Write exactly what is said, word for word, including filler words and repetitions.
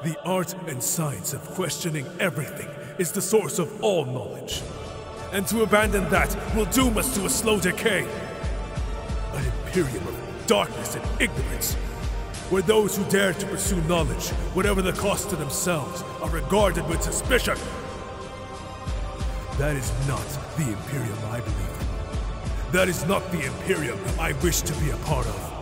The art and science of questioning everything is the source of all knowledge. And to abandon that will doom us to a slow decay. An imperium of darkness and ignorance, where those who dare to pursue knowledge, whatever the cost to themselves, are regarded with suspicion. That is not the Imperium I believe in. That is not the Imperium I wish to be a part of.